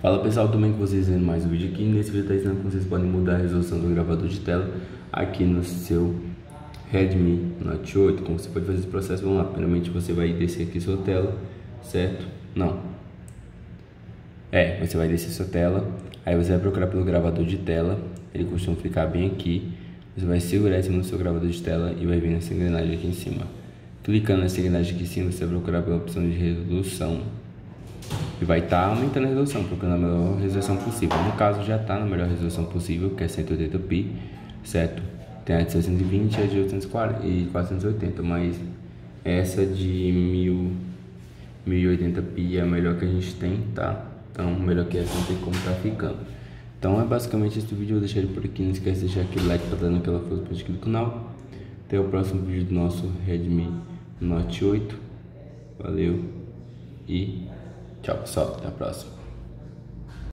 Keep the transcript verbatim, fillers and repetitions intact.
Fala pessoal, também que vocês vendo mais um vídeo aqui. Nesse vídeo está ensinando como vocês podem mudar a resolução do gravador de tela aqui no seu Redmi Note oito. Como você pode fazer esse processo? Vamos lá, primeiramente você vai descer aqui sua tela, certo? Não É, você vai descer sua tela, aí você vai procurar pelo gravador de tela. Ele costuma ficar bem aqui. Você vai segurar em cima do seu gravador de tela e vai vir nessa engrenagem aqui em cima. Clicando nessa engrenagem aqui em cima, você vai procurar pela opção de resolução e vai estar tá aumentando a resolução, procurando a melhor resolução possível. No caso, já está na melhor resolução possível, que é cento e oitenta p, certo? Tem a de seiscentos e vinte e a de oitocentos e quarenta e quatrocentos e oitenta, mas essa de mil e oitenta p é a melhor que a gente tem, tá? Então, melhor que essa não tem como tá ficando. Então, é basicamente esse vídeo. Eu vou deixar ele por aqui. Não esquece de deixar aquele like para dar aquela força para inscrever no canal. Até o próximo vídeo do nosso Redmi Note oito. Valeu e tchau, pessoal. Até a próxima.